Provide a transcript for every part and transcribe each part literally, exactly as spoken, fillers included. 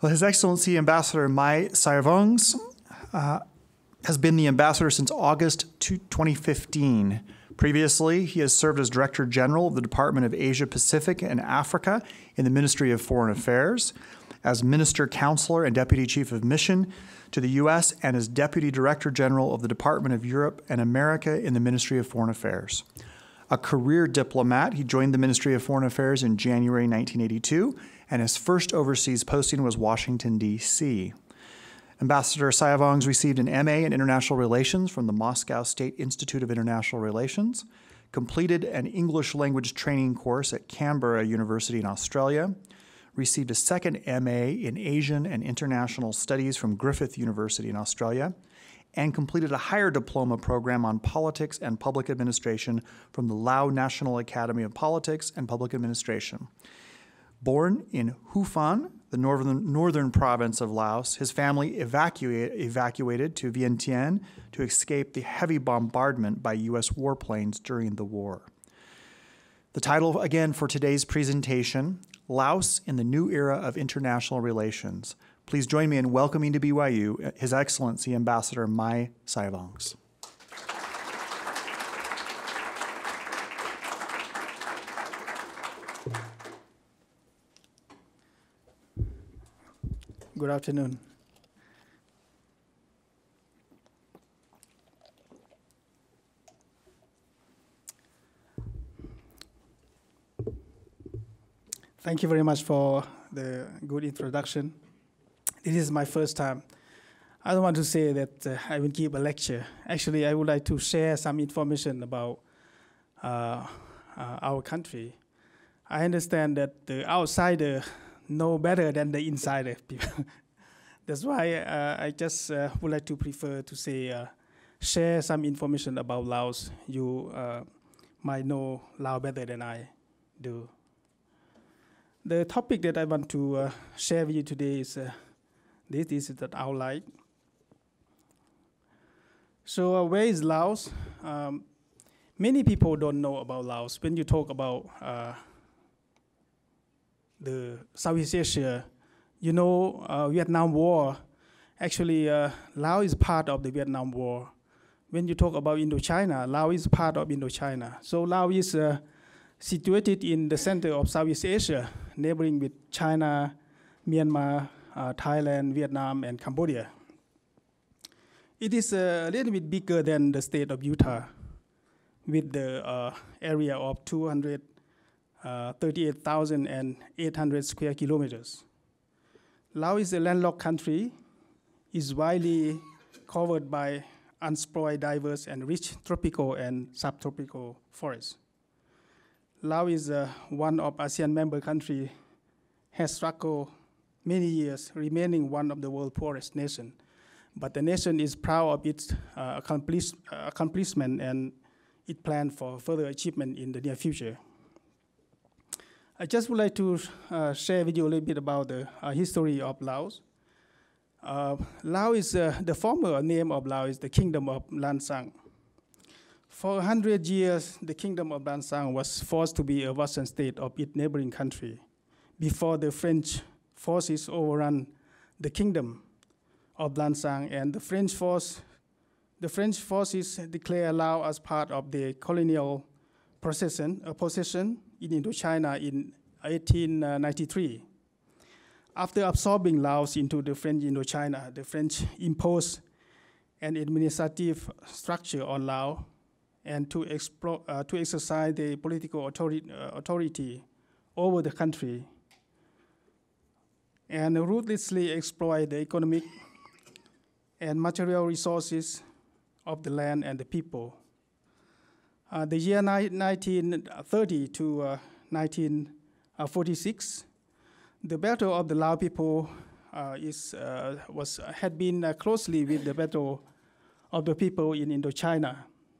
Well, His Excellency Ambassador Mai Sayavongs uh, has been the ambassador since August twenty fifteen. Previously, he has served as Director General of the Department of Asia Pacific and Africa in the Ministry of Foreign Affairs, as Minister Counselor and Deputy Chief of Mission to the U S, and as Deputy Director General of the Department of Europe and America in the Ministry of Foreign Affairs. A career diplomat, he joined the Ministry of Foreign Affairs in January nineteen eighty-two, and his first overseas posting was Washington, D C Ambassador Sayavongs received an M A in International Relations from the Moscow State Institute of International Relations, completed an English language training course at Canberra University in Australia, received a second M A in Asian and International Studies from Griffith University in Australia, and completed a Higher Diploma Program on Politics and Public Administration from the Laos National Academy of Politics and Public Administration. Born in Houaphanh, the northern, northern province of Laos, his family evacuate, evacuated to Vientiane to escape the heavy bombardment by U S warplanes during the war. The title, again, for today's presentation, Laos in the New Era of International Relations. Please join me in welcoming to B Y U His Excellency Ambassador Mai Sayavongs. Good afternoon. Thank you very much for the good introduction. This is my first time. I don't want to say that uh, I will give a lecture. Actually, I would like to share some information about uh, uh, our country. I understand that the outsider know better than the insider people. That's why uh, I just uh, would like to prefer to say, uh, share some information about Laos. You uh, might know Laos better than I do. The topic that I want to uh, share with you today is uh, this, this is the outline. So uh, where is Laos? Um, many people don't know about Laos. When you talk about uh, the Southeast Asia, you know, uh, Vietnam War, actually uh, Laos is part of the Vietnam War. When you talk about Indochina, Laos is part of Indochina. So Laos is uh, situated in the center of Southeast Asia, neighboring with China, Myanmar, uh, Thailand, Vietnam, and Cambodia. It is uh, a little bit bigger than the state of Utah, with the uh, area of two hundred thirty-eight thousand eight hundred square kilometers. Laos is a landlocked country, is widely covered by unspoiled, diverse, and rich tropical and subtropical forests. Laos is uh, one of ASEAN member countries, has struggled many years, remaining one of the world's poorest nations. But the nation is proud of its uh, accomplish, uh, accomplishment, and it plans for further achievement in the near future. I just would like to uh, share with you a little bit about the uh, history of Laos. Uh, Laos is uh, the former name of Laos is the Kingdom of Lan Sang. For a hundred years, the Kingdom of Lan Sang was forced to be a vassal state of its neighboring country before the French forces overran the Kingdom of Lan Sang, and the French force, the French forces declared Laos as part of the colonial possession, uh, possession in Indochina in eighteen ninety-three. After absorbing Laos into the French Indochina, the French imposed an administrative structure on Laos and to, explore, uh, to exercise the political authority, uh, authority over the country, and ruthlessly exploit the economic and material resources of the land and the people. Uh, the year nineteen thirty to uh, nineteen forty-six, the battle of the Lao people uh, is, uh, was, had been uh, closely with the battle of the people in Indochina.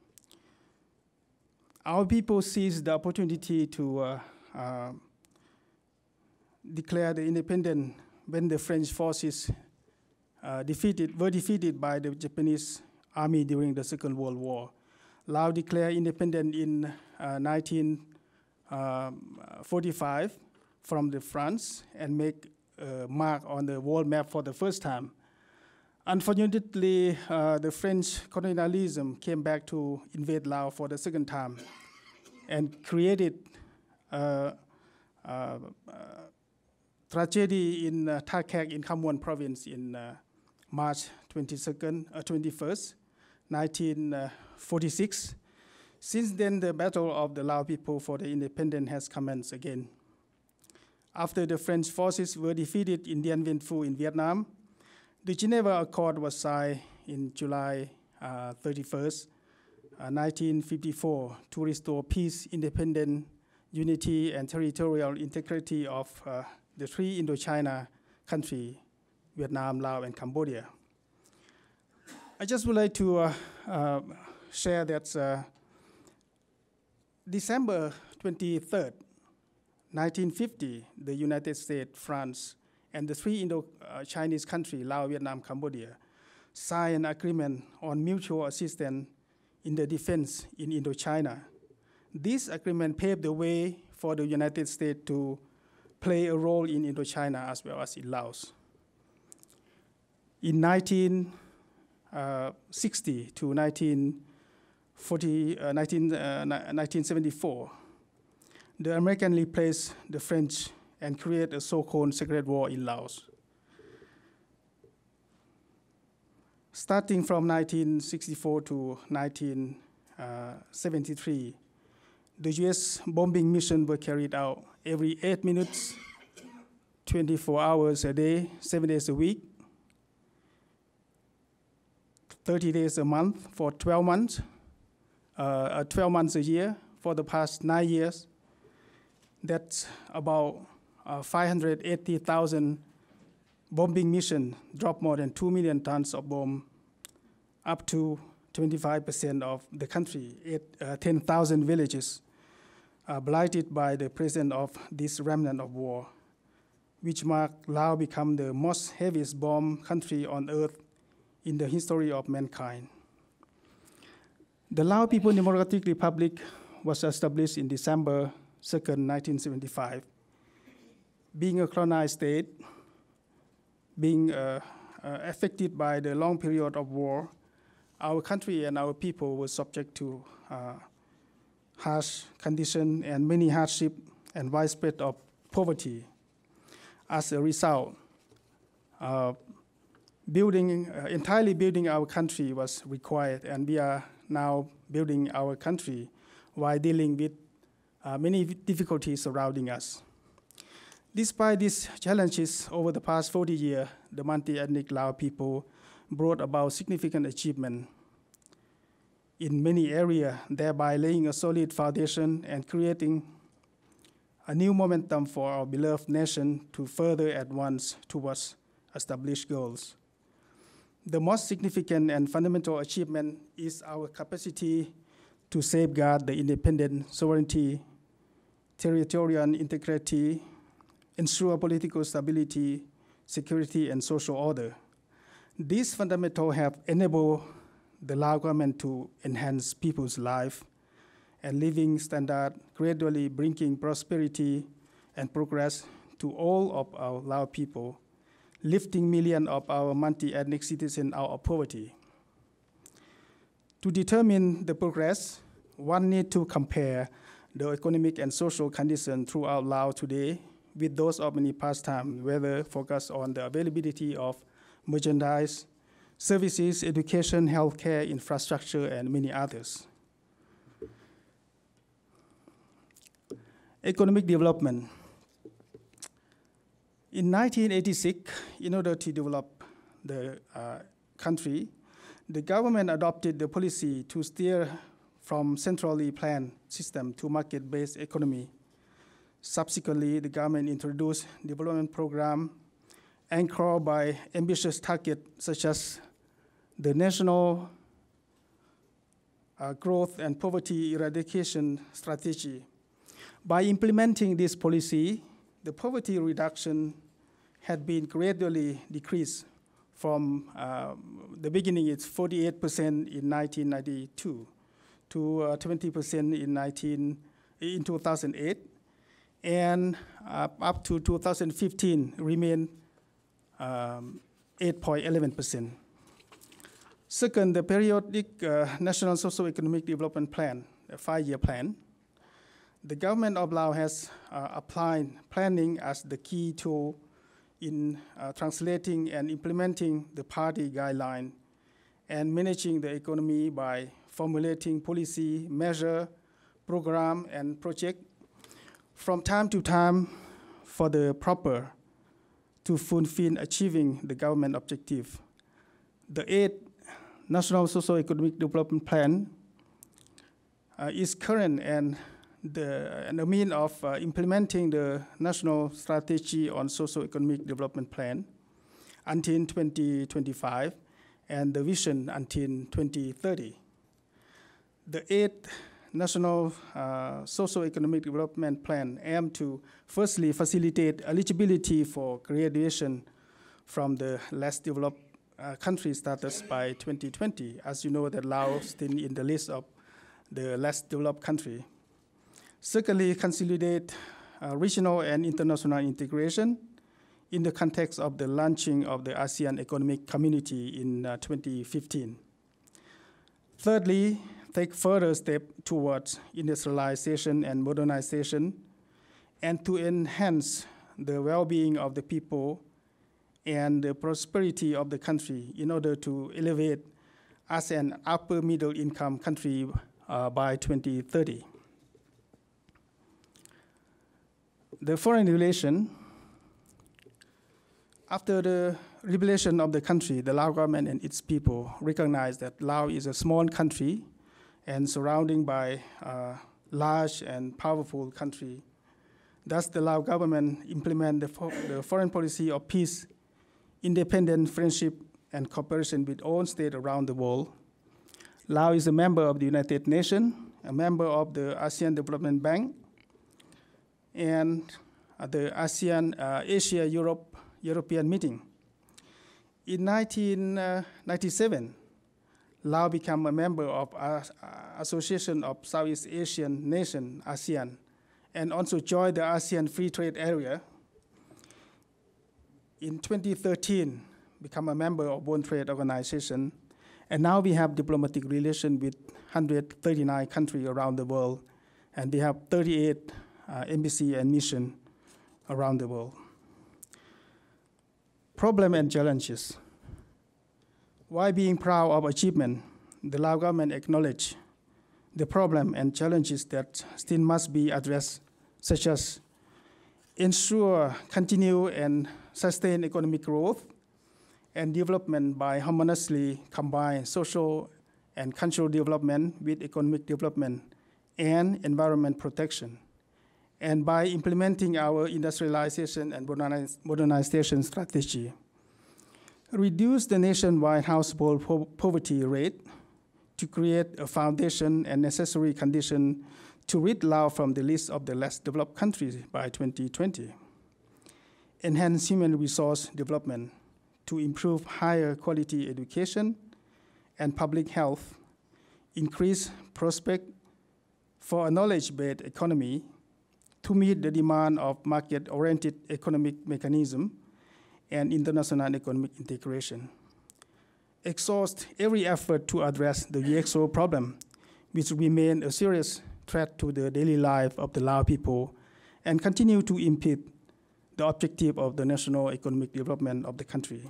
Our people seized the opportunity to uh, uh, declare the independence when the French forces uh, defeated, were defeated by the Japanese army during the Second World War. Laos declared independence in uh, nineteen forty-five from the France and make uh, marked on the world map for the first time. Unfortunately, uh, the French colonialism came back to invade Laos for the second time and created uh, uh, uh, tragedy in uh, Tha Kek in Kham Muon province in uh, March twenty-second, uh, twenty-first, nineteen forty-six. Since then, the battle of the Lao people for the independence has commenced again. After the French forces were defeated in Dien Bien Phu in Vietnam, the Geneva Accord was signed in July uh, thirty-first, uh, nineteen fifty-four, to restore peace, independence, unity, and territorial integrity of uh, the three Indochina countries, Vietnam, Laos, and Cambodia. I just would like to uh, uh, share that uh, December twenty-third, nineteen fifty, the United States, France, and the three Indo-Chinese countries, Laos, Vietnam, Cambodia, signed an agreement on mutual assistance in the defense in Indochina. This agreement paved the way for the United States to play a role in Indochina as well as in Laos. In nineteen sixty to nineteen forty, uh, nineteen, uh, nineteen seventy-four, the Americans replaced the French and created a so-called Secret War in Laos. Starting from nineteen sixty-four to nineteen seventy-three, the U S bombing mission were carried out every eight minutes, twenty-four hours a day, seven days a week, thirty days a month for twelve months, uh, twelve months a year for the past nine years. That's about uh, five hundred eighty thousand bombing mission, dropped more than two million tons of bomb, up to twenty-five percent of the country, uh, ten thousand villages uh, blighted by the presence of this remnant of war, which marked Laos become the most heaviest bomb country on earth in the history of mankind. The Lao People Democratic Republic was established in December second, nineteen seventy-five. Being a colonized state, being uh, uh, affected by the long period of war, our country and our people were subject to uh, harsh conditions and many hardships and widespread of poverty. As a result, uh, building, uh, entirely building our country was required, and we are now building our country while dealing with uh, many difficulties surrounding us. Despite these challenges, over the past forty years, the multi-ethnic Lao people brought about significant achievement in many areas, thereby laying a solid foundation and creating a new momentum for our beloved nation to further advance towards established goals. The most significant and fundamental achievement is our capacity to safeguard the independence, sovereignty, territorial integrity, ensure political stability, security, and social order. These fundamentals have enabled the Lao government to enhance people's life and living standard, gradually bringing prosperity and progress to all of our Lao people, lifting millions of our multi-ethnic citizens out of poverty. To determine the progress, one needs to compare the economic and social conditions throughout Laos today with those of many past times, whether focused on the availability of merchandise, services, education, healthcare, infrastructure, and many others. Economic development. In nineteen eighty-six, in order to develop the uh, country, the government adopted the policy to steer from centrally planned system to market-based economy. Subsequently, the government introduced development program anchored by ambitious targets such as the National uh, Growth and Poverty Eradication Strategy. By implementing this policy, the poverty reduction had been gradually decreased from uh, the beginning, it's forty-eight percent in nineteen ninety-two to uh, twenty percent in, in two thousand eight. and uh, up to two thousand fifteen remained um, eight point one one percent. Second, the periodic uh, National Socio-Economic Development Plan, a five-year plan. The government of Laos has uh, applied planning as the key tool in uh, translating and implementing the party guideline and managing the economy by formulating policy, measure, program, and project from time to time for the proper to fulfill achieving the government objective. The eighth National Socio-Economic Development Plan uh, is current and the, and a means of uh, implementing the National Strategy on Socio-Economic Development Plan until twenty twenty-five and the vision until twenty thirty. The eighth National uh, Socio-Economic Development Plan aims to firstly facilitate eligibility for graduation from the less developed uh, country status by twenty twenty. As you know, that Laos is still in the list of the less developed country. Secondly, consolidate uh, regional and international integration in the context of the launching of the ASEAN Economic Community in uh, twenty fifteen. Thirdly, take further steps towards industrialization and modernization and to enhance the well-being of the people and the prosperity of the country in order to elevate as an upper middle income country uh, by twenty thirty. The foreign relation, after the revelation of the country, the Lao government and its people recognize that Laos is a small country and surrounded by a large and powerful country. Thus, the Lao government implement the, fo the foreign policy of peace, independent friendship, and cooperation with all states around the world. Laos is a member of the United Nations, a member of the ASEAN Development Bank, and uh, the ASEAN uh, Asia-Europe European meeting. In nineteen ninety-seven, Laos became a member of uh, Association of Southeast Asian Nations, ASEAN, and also joined the ASEAN Free Trade Area. In twenty thirteen, become a member of World Trade Organization, and now we have diplomatic relations with one hundred thirty-nine countries around the world, and we have thirty-eight uh, embassies and missions around the world. Problem and challenges. While being proud of achievement, the Lao government acknowledges the problem and challenges that still must be addressed, such as ensure continued and sustained economic growth and development by harmoniously combine social and cultural development with economic development and environment protection, and by implementing our industrialization and moderniz modernization strategy. Reduce the nationwide household po poverty rate to create a foundation and necessary condition to rid Laos from the list of the less developed countries by twenty twenty. Enhance human resource development to improve higher quality education and public health, increase prospect for a knowledge-based economy to meet the demand of market-oriented economic mechanism and international economic integration. Exhaust every effort to address the U X O problem, which remain a serious threat to the daily life of the Lao people, and continue to impede the objective of the national economic development of the country.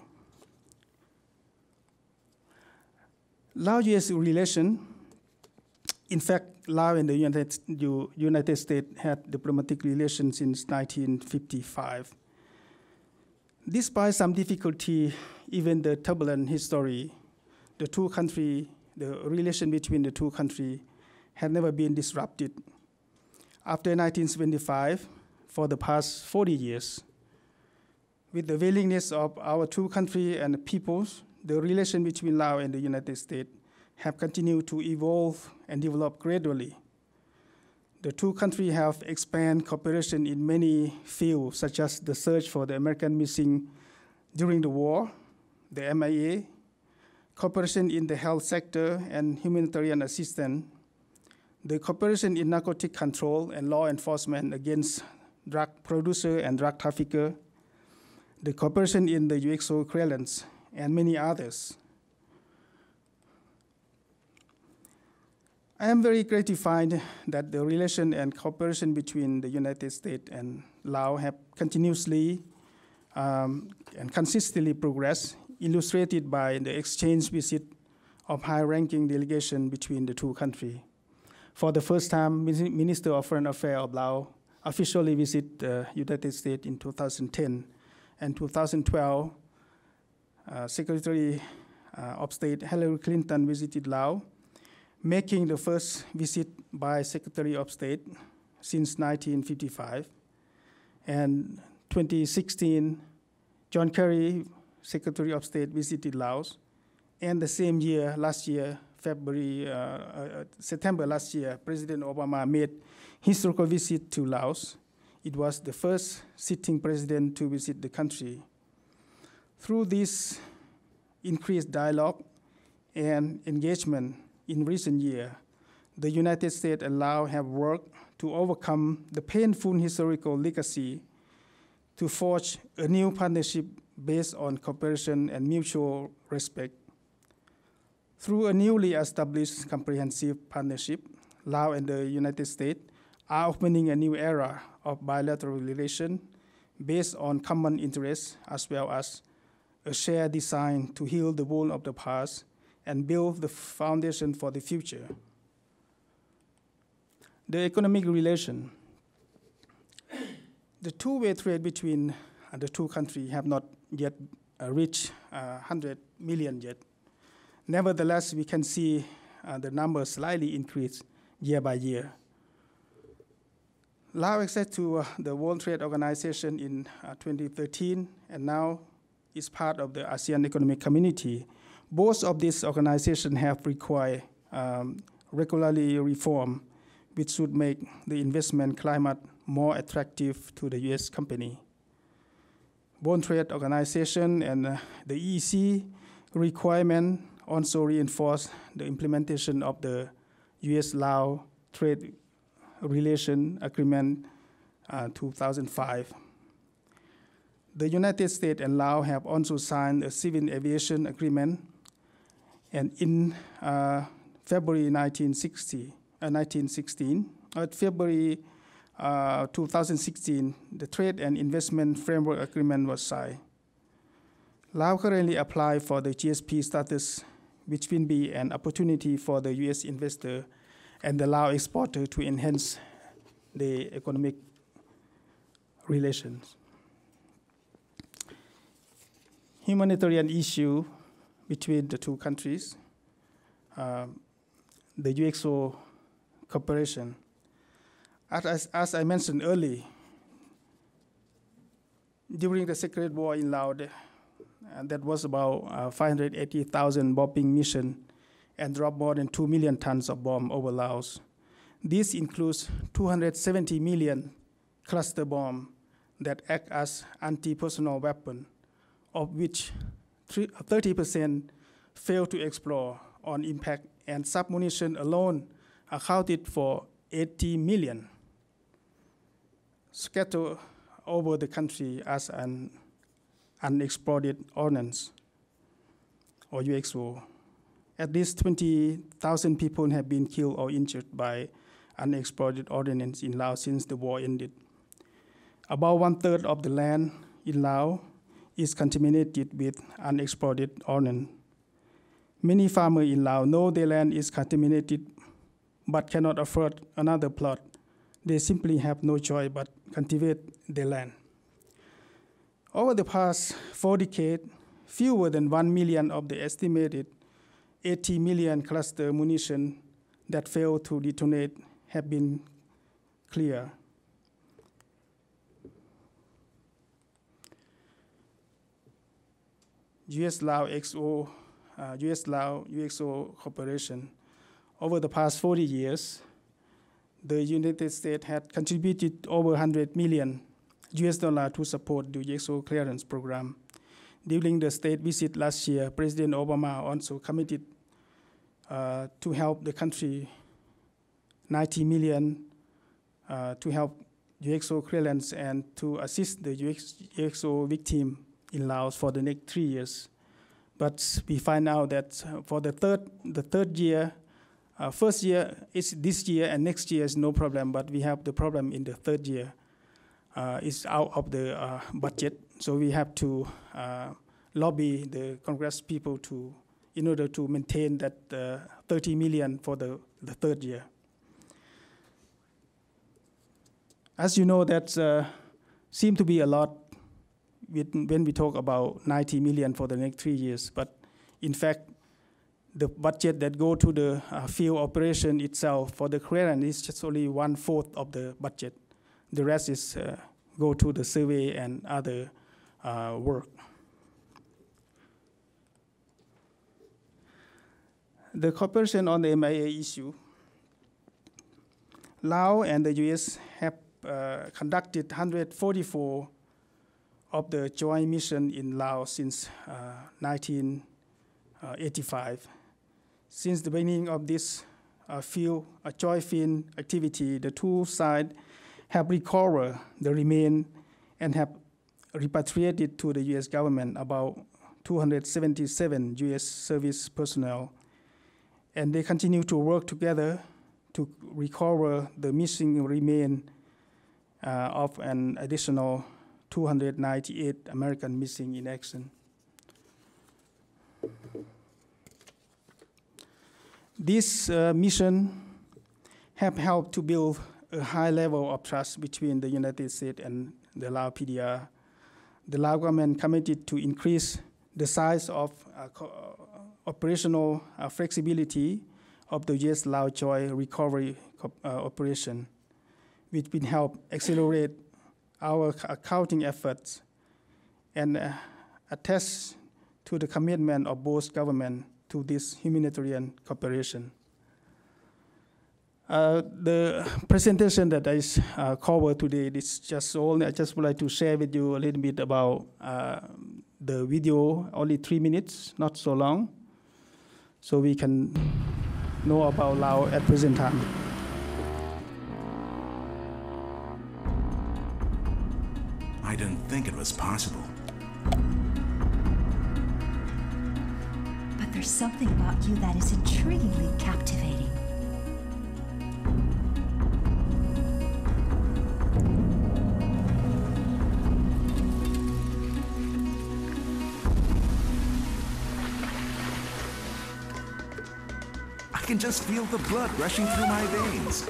Lao-U S relation, in fact, Laos and the United, United States had diplomatic relations since nineteen fifty-five. Despite some difficulty, even the turbulent history, the two countries, the relation between the two countries had never been disrupted. After nineteen seventy-five, for the past forty years, with the willingness of our two countries and peoples, the relation between Laos and the United States have continued to evolve and develop gradually. The two countries have expanded cooperation in many fields, such as the search for the American missing during the war, the M I A, cooperation in the health sector and humanitarian assistance, the cooperation in narcotic control and law enforcement against drug producer and drug trafficker, the cooperation in the U X O clearance, and many others. I am very gratified that the relation and cooperation between the United States and Laos have continuously um, and consistently progressed, illustrated by the exchange visit of high-ranking delegation between the two countries. For the first time, Minister of Foreign Affairs of Laos officially visited the United States in two thousand ten, and two thousand twelve, uh, Secretary uh, of State Hillary Clinton visited Laos, making the first visit by Secretary of State since nineteen fifty-five. And twenty sixteen, John Kerry, Secretary of State, visited Laos. And the same year, last year, February, uh, uh, September last year, President Obama made historical visit to Laos. It was the first sitting president to visit the country. Through this increased dialogue and engagement in recent years, the United States and Laos have worked to overcome the painful historical legacy to forge a new partnership based on cooperation and mutual respect. Through a newly established comprehensive partnership, Laos and the United States are opening a new era of bilateral relations based on common interests as well as a shared design to heal the wound of the past and build the foundation for the future. The economic relation. The two-way trade between uh, the two countries have not yet uh, reached uh, one hundred million yet. Nevertheless, we can see uh, the number slightly increase year by year. Laos access to uh, the World Trade Organization in uh, twenty thirteen, and now is part of the ASEAN Economic Community. Both of these organizations have required um, regularly reform, which should make the investment climate more attractive to the U S company. World Trade Organization and uh, the E E C requirement also reinforce the implementation of the U S-Laos Trade Relation Agreement uh, two thousand five. The United States and Laos have also signed a civil aviation agreement, and in uh, February nineteen sixty, uh, nineteen sixteen, uh, February uh, two thousand sixteen, the Trade and Investment Framework Agreement was signed. Laos currently applied for the G S P status, which will be an opportunity for the U S investor and the Lao exporter to enhance the economic relations. Humanitarian issue between the two countries, uh, the U X O cooperation. As, as I mentioned earlier, during the Secret War in Laos, and that was about uh, five hundred eighty thousand bombing mission and dropped more than two million tons of bomb over Laos. This includes two hundred seventy million cluster bomb that act as anti-personnel weapon, of which thirty percent failed to explode on impact, and submunition alone accounted for eighty million scattered over the country as an unexploded ordnance, or U X O. At least twenty thousand people have been killed or injured by unexploded ordnance in Laos since the war ended. About one-third of the land in Laos is contaminated with unexploded ordnance. Many farmers in Laos know their land is contaminated but cannot afford another plot. They simply have no choice but cultivate their land. Over the past four decades, fewer than one million of the estimated eighty million cluster munition that failed to detonate have been cleared. U S-Laos X O, uh, U S-Laos U X O cooperation. Over the past forty years, the United States had contributed over one hundred million U S dollars to support the U X O clearance program. During the state visit last year, President Obama also committed uh, to help the country ninety million uh, to help U X O clearance and to assist the U X O victim in Laos for the next three years. But we find out that for the third, the third year, uh, first year is this year and next year is no problem, but we have the problem in the third year. Uh, it's out of the uh, budget, so we have to uh, lobby the Congress people to, in order to maintain that uh, thirty million for the, the third year. As you know, that uh, seems to be a lot with, when we talk about ninety million for the next three years, but in fact, the budget that go to the uh, field operation itself for the clearance is just only one fourth of the budget. The rest is uh, go to the survey and other uh, work. The cooperation on the M I A issue. Laos and the U S have uh, conducted one hundred forty-four of the joint mission in Laos since uh, nineteen eighty-five. Since the beginning of this uh, field, a joint field activity, the two sides have recovered the remains and have repatriated to the U S government about two hundred seventy-seven U S service personnel. And they continue to work together to recover the missing remains uh, of an additional two hundred ninety-eight American missing in action. This uh, mission have helped to build a high level of trust between the United States and the Lao P D R. The Lao government committed to increase the size of uh, operational uh, flexibility of the U S Lao joint recovery uh, operation, which will help accelerate our accounting efforts and uh, attest to the commitment of both governments to this humanitarian cooperation. Uh, the presentation that I uh, covered today is just only, I just would like to share with you a little bit about uh, the video, only three minutes, not so long, so we can know about Laos at present time. I didn't think it was possible. But there's something about you that is intriguingly captivating. I can just feel the blood rushing through my veins.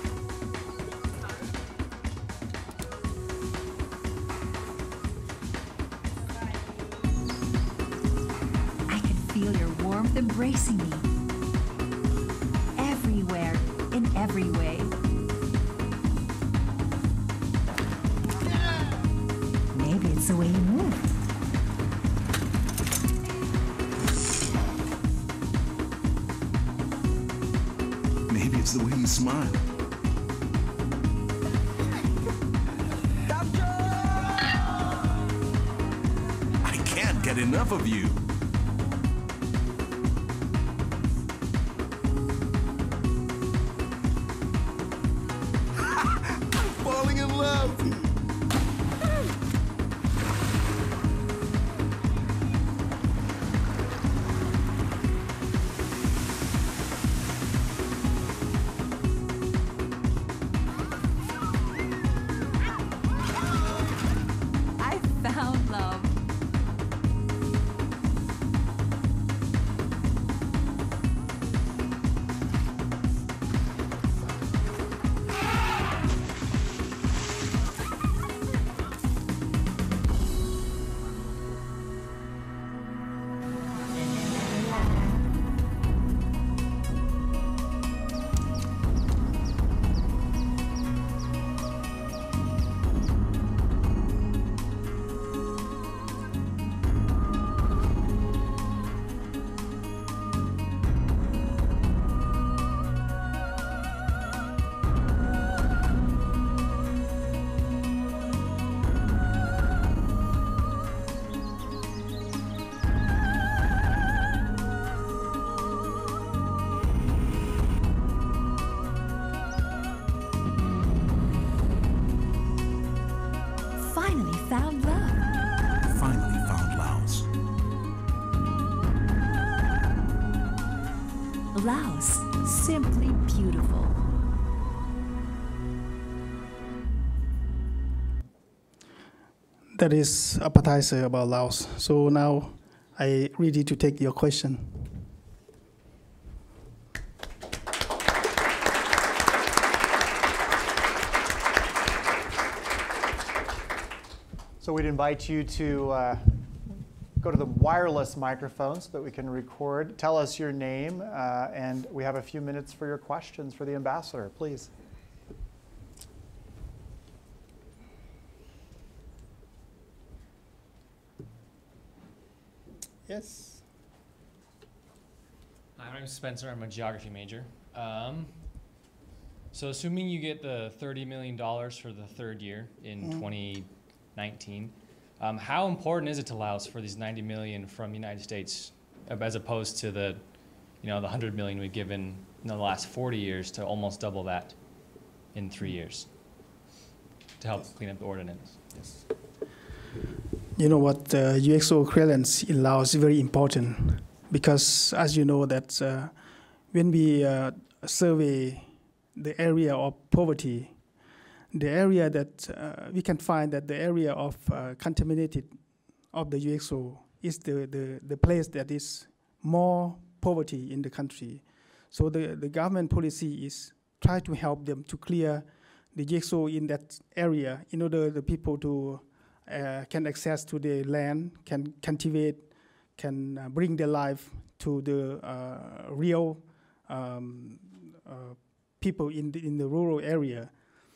I can feel your warmth embracing me. Everywhere, in every way. Maybe it's the way you move. Maybe it's the way you smile. I can't get enough of you. I'm falling in love. Laos, simply beautiful. That is appetizer about Laos. So now I ready to take your question. So we'd invite you to uh, go to the wireless microphone so that we can record. Tell us your name, uh, and we have a few minutes for your questions for the ambassador, please. Yes. Hi, my name is Spencer. I'm a geography major. Um, so assuming you get the thirty million dollars for the third year in mm. twenty nineteen, um, how important is it to Laos for these ninety million dollars from the United States as opposed to the, you know, the one hundred million dollars we've given in the last forty years to almost double that in three years to help yes. clean up the ordinance? Yes. You know what, uh, U X O clearance in Laos is very important because, as you know, that uh, when we uh, survey the area of poverty, the area that uh, we can find that the area of uh, contaminated of the U X O is the, the, the place that is more poverty in the country. So the, the government policy is try to help them to clear the U X O in that area in order the people to Uh, can access to the land, can cultivate, can uh, bring their life to the uh, real um, uh, people in the, in the rural area.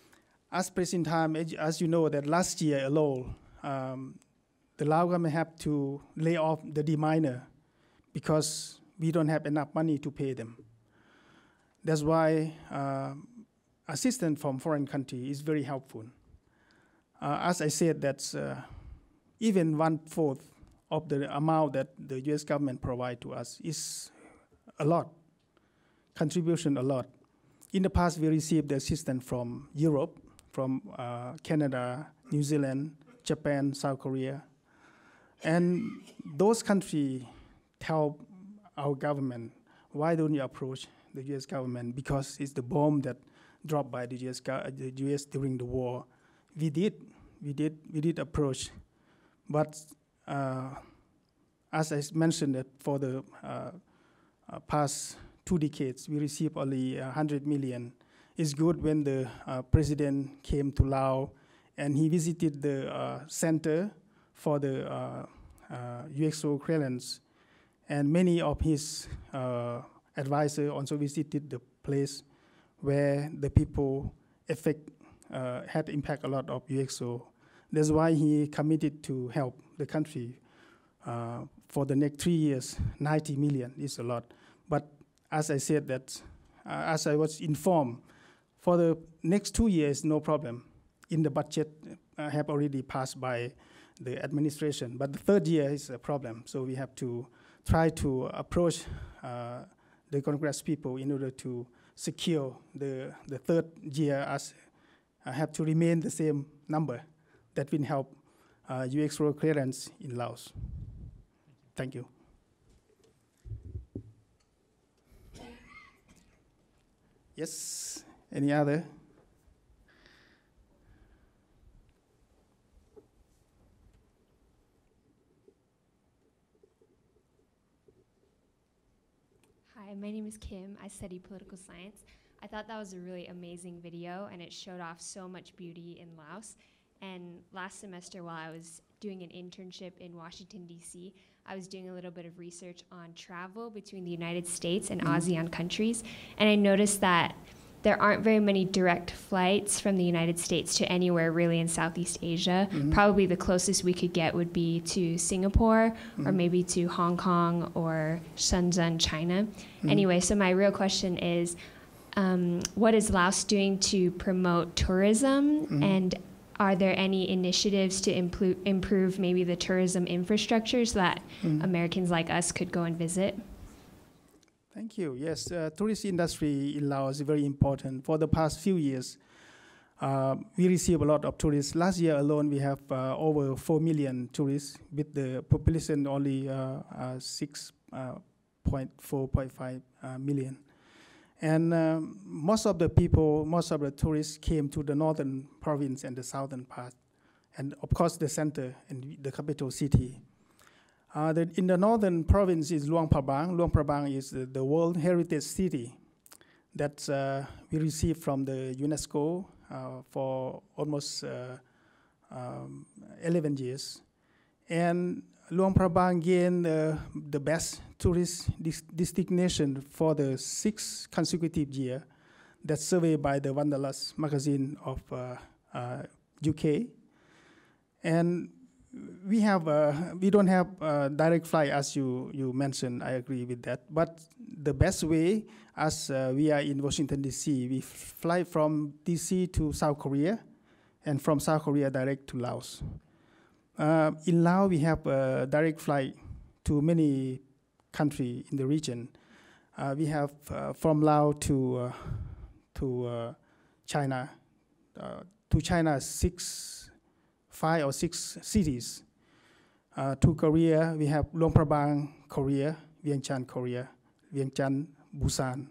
As present time, as, as you know, that last year alone, um, the Lao government have to lay off the deminer because we don't have enough money to pay them. That's why uh, assistance from foreign country is very helpful. Uh, as I said, that's uh, even one-fourth of the amount that the U S government provide to us is a lot, contribution a lot. In the past, we received the assistance from Europe, from uh, Canada, New Zealand, Japan, South Korea. And those countries tell our government, why don't you approach the U S government? Because it's the bomb that dropped by the U S, the U S during the war. We did, we did, we did approach, but uh, as I mentioned, that for the uh, uh, past two decades, we received only one hundred million. It's good when the uh, president came to Laos and he visited the uh, center for the uh, uh, U X O clearance, and many of his uh, advisors also visited the place where the people affect. Uh, had impact a lot of U X O. That's why he committed to help the country uh, for the next three years. ninety million is a lot. But as I said, that uh, as I was informed, for the next two years, no problem. In the budget, uh, have already passed by the administration. But the third year is a problem. So we have to try to approach uh, the Congress people in order to secure the, the third year as Uh, have to remain the same number that will help uh, U X O clearance in Laos. Thank you. Yes, any other? Hi, my name is Kim. I study political science. I thought that was a really amazing video, and it showed off so much beauty in Laos. And last semester, while I was doing an internship in Washington, D C, I was doing a little bit of research on travel between the United States and mm-hmm. ASEAN countries, and I noticed that there aren't very many direct flights from the United States to anywhere really in Southeast Asia. Mm-hmm. Probably the closest we could get would be to Singapore, mm-hmm. or maybe to Hong Kong or Shenzhen, China. Mm-hmm. Anyway, so my real question is, Um, what is Laos doing to promote tourism, mm-hmm. and are there any initiatives to impl- improve maybe the tourism infrastructure so that mm-hmm. Americans like us could go and visit? Thank you. Yes, uh, tourist industry in Laos is very important. For the past few years, uh, we receive a lot of tourists. Last year alone, we have uh, over four million tourists with the population only uh, uh, six uh, point four, point five uh, million. And um, most of the people, most of the tourists came to the northern province and the southern part, and of course the center and the capital city. Uh, the, in the northern province is Luang Prabang. Luang Prabang is the, the World Heritage City that uh, we received from the UNESCO uh, for almost uh, um, eleven years. And Luang Prabang gained uh, the best tourist destination for the sixth consecutive year. That's surveyed by the Wanderlust magazine of uh, uh, U K. And we have uh, we don't have uh, direct flight as you you mentioned. I agree with that. But the best way, as uh, we are in Washington D C, we fly from D C to South Korea, and from South Korea direct to Laos. Uh, in Laos, we have a direct flight to many countries in the region. Uh, we have uh, from Laos to uh, to uh, China, uh, to China six, five or six cities. Uh, to Korea, we have Luang Prabang, Korea, Vientiane, Korea, Vientiane, Busan,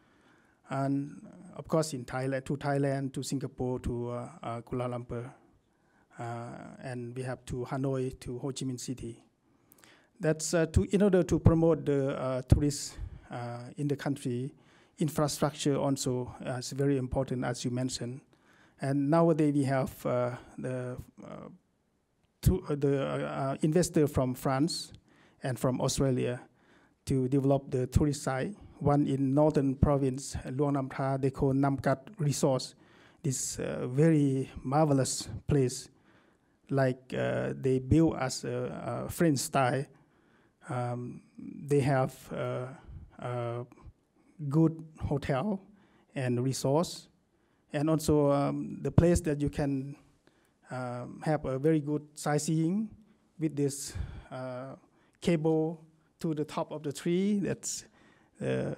and of course in Thailand, to Thailand, to Singapore, to uh, uh, Kuala Lumpur. Uh, and we have to Hanoi, to Ho Chi Minh City. That's uh, to in order to promote the uh, tourists uh, in the country. Infrastructure also uh, is very important, as you mentioned. And nowadays we have uh, the uh, to, uh, the uh, investor from France and from Australia to develop the tourist site. One in northern province, Luang Nam Tha, they call Nam Kat Resource. This uh, very marvelous place. Like uh, they built as a, a French style. Um, they have uh, a good hotel and resource, and also um, the place that you can um, have a very good sightseeing with this uh, cable to the top of the tree. That's uh,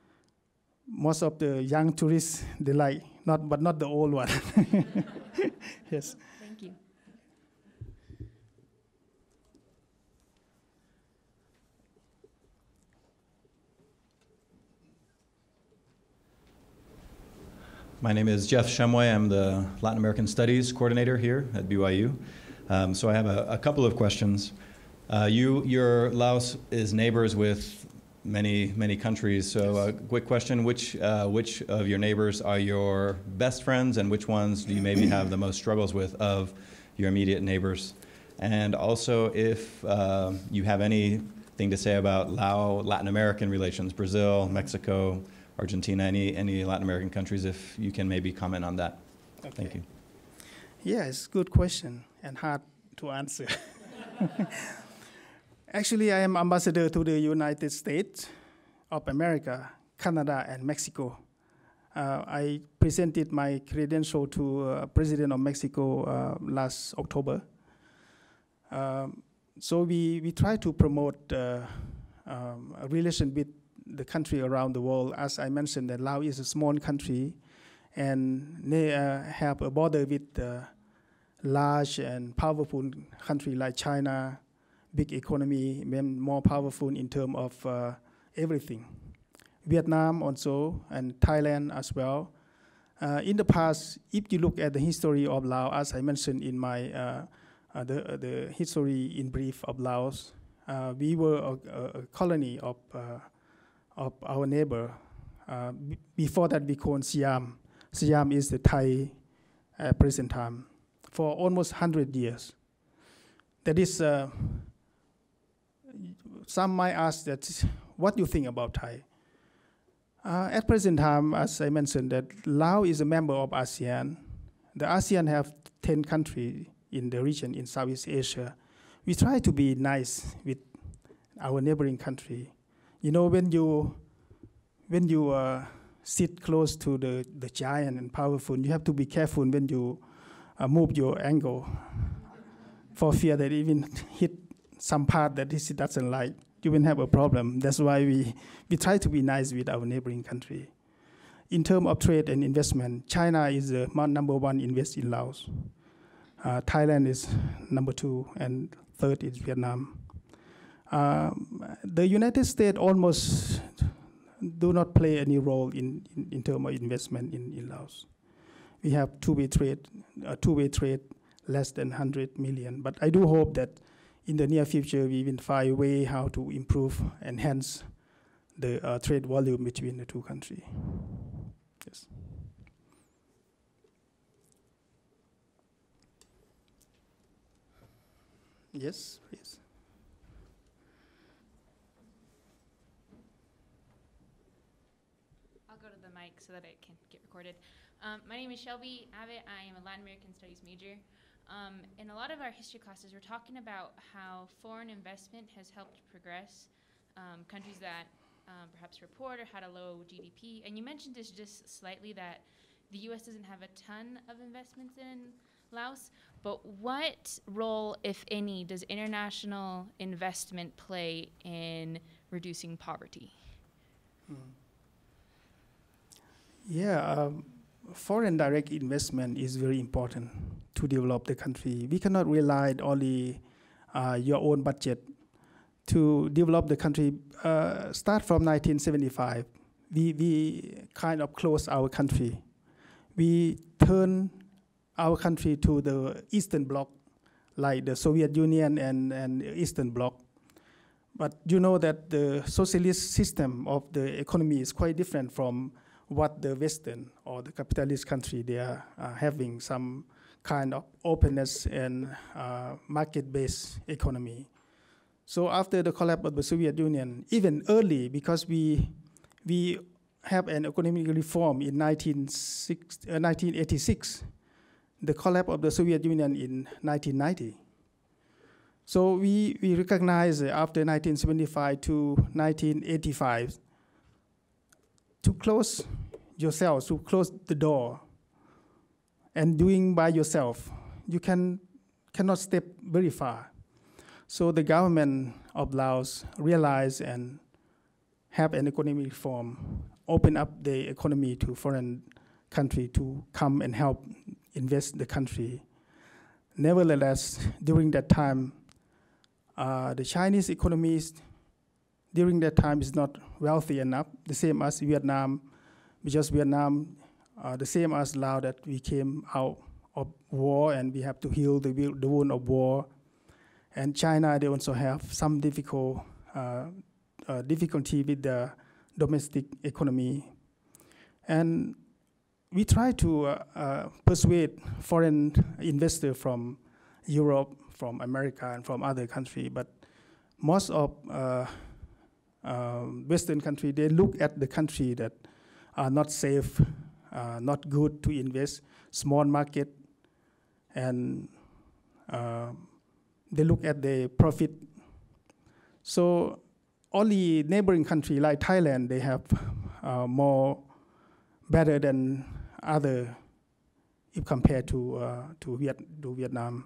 most of the young tourists they like, not but not the old one. Yes. Thank you. My name is Jeff Shumway. I'm the Latin American Studies Coordinator here at B Y U. Um, so I have a, a couple of questions. Uh, you, your Laos is neighbors with many, many countries. So a quick question, which, uh, which of your neighbors are your best friends, and which ones do you maybe have the most struggles with of your immediate neighbors? And also if uh, you have anything to say about Lao, Latin American relations, Brazil, Mexico, Argentina, any, any Latin American countries, if you can maybe comment on that. Okay. Thank you. Yeah, it's a good question and hard to answer. Actually, I am ambassador to the United States of America, Canada, and Mexico. Uh, I presented my credential to uh, President of Mexico uh, last October. Um, so we, we try to promote uh, um, a relation with the country around the world. As I mentioned, that Laos is a small country, and they uh, have a border with uh, large and powerful country like China, big economy, more powerful in terms of uh, everything. Vietnam also, and Thailand as well. Uh, in the past, if you look at the history of Laos, as I mentioned in my uh, uh, the, uh, the history in brief of Laos, uh, we were a, a, a colony of uh, of our neighbor. Uh, b before that, we called Siam. Siam is the Thai uh, present time for almost one hundred years. That is, uh, some might ask that, what do you think about Thai? Uh, at present time, as I mentioned, that Laos is a member of ASEAN. The ASEAN have ten countries in the region in Southeast Asia. We try to be nice with our neighboring country. You know, when you when you uh, sit close to the, the giant and powerful, you have to be careful when you uh, move your angle, for fear that even hit some part that he doesn't like, you will have a problem. That's why we, we try to be nice with our neighboring country. In terms of trade and investment, China is the number one invest in Laos. Uh, Thailand is number two, and third is Vietnam. Um, the United States almost do not play any role in, in, in terms of investment in, in Laos. We have two-way trade, uh, two-way trade less than one hundred million. But I do hope that in the near future we will find a way how to improve, enhance the uh, trade volume between the two countries. Yes. Yes, please. I'll go to the mic so that it can get recorded. Um, my name is Shelby Abbott. I am a Latin American Studies major. Um, in a lot of our history classes, we're talking about how foreign investment has helped progress um, countries that um, perhaps report or had a low G D P. And you mentioned this just slightly, that the U S doesn't have a ton of investments in Laos, but what role, if any, does international investment play in reducing poverty? Mm. Yeah, um, foreign direct investment is very important to develop the country. We cannot rely only uh, your own budget to develop the country. Uh, start from nineteen seventy-five, we, we kind of closed our country. We turned our country to the Eastern Bloc, like the Soviet Union and, and Eastern Bloc. But you know that the socialist system of the economy is quite different from what the Western or the capitalist country, they are uh, having some kind of openness and uh, market-based economy. So after the collapse of the Soviet Union, even early, because we, we have an economic reform in nineteen eighty-six, the collapse of the Soviet Union in nineteen ninety. So we, we recognize after nineteen seventy-five to nineteen eighty-five, to close yourself, to close the door, and doing by yourself, you can, cannot step very far. So the government of Laos realized and have an economic reform, open up the economy to foreign country to come and help invest the country. Nevertheless, during that time, uh, the Chinese economies during that time is not wealthy enough, the same as Vietnam, because Vietnam, uh, the same as Laos, that we came out of war and we have to heal the, the wound of war. And China, they also have some difficult, uh, uh, difficulty with the domestic economy. And we try to uh, uh, persuade foreign investors from Europe, from America, and from other countries, but most of uh, uh, Western countries, they look at the country that are not safe, uh, not good to invest, small market, and uh, they look at the profit. So only neighboring country like Thailand, they have uh, more better than other if compared to uh, to, Viet to Vietnam.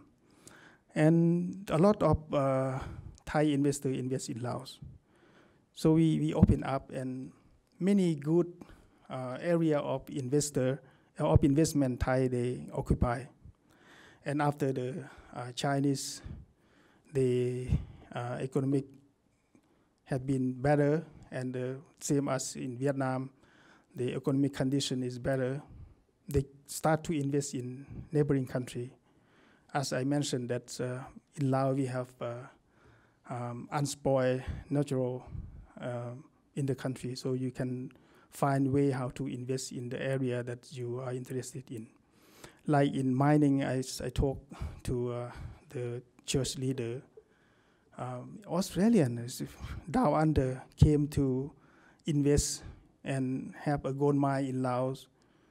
And a lot of uh, Thai investors invest in Laos. So we, we open up, and many good uh, area of investor uh, of investment Thai they occupy. And after the uh, Chinese, the uh, economic have been better, and the same as in Vietnam, the economic condition is better. They start to invest in neighboring country. As I mentioned, that uh, in Laos we have uh, um, unspoiled natural uh, in the country, so you can find way how to invest in the area that you are interested in. Like in mining, I, I talked to uh, the church leader. Um, Australian, down under, came to invest and have a gold mine in Laos.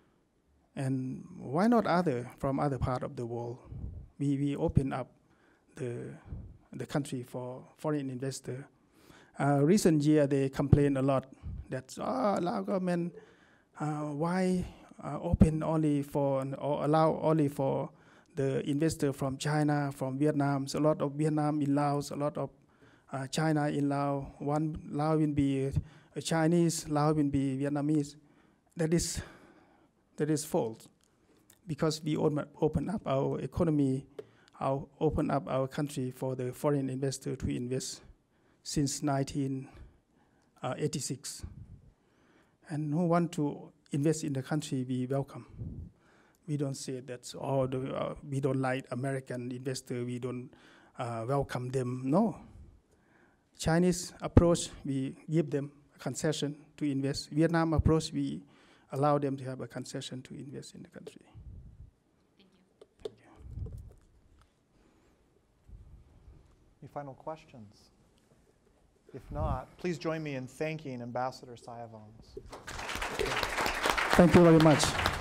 And why not other from other part of the world? We, we open up the, the country for foreign investor. Uh, recent year, they complain a lot that, oh, Lao government, uh, why uh, open only for, or allow only for the investor from China, from Vietnam. So a lot of Vietnam in Laos, a lot of uh, China in Laos. One Lao will be a Chinese, Lao will be Vietnamese. That is, that is false, because we open up our economy, our, open up our country for the foreign investor to invest. since nineteen eighty-six. And who want to invest in the country, we welcome. We don't say that, oh, the, uh, we don't like American investor, we don't uh, welcome them. No. Chinese approach, we give them a concession to invest. Vietnam approach, we allow them to have a concession to invest in the country. Thank you. Thank you. Any final questions? If not, please join me in thanking Ambassador Sayavongs. Thank you very much.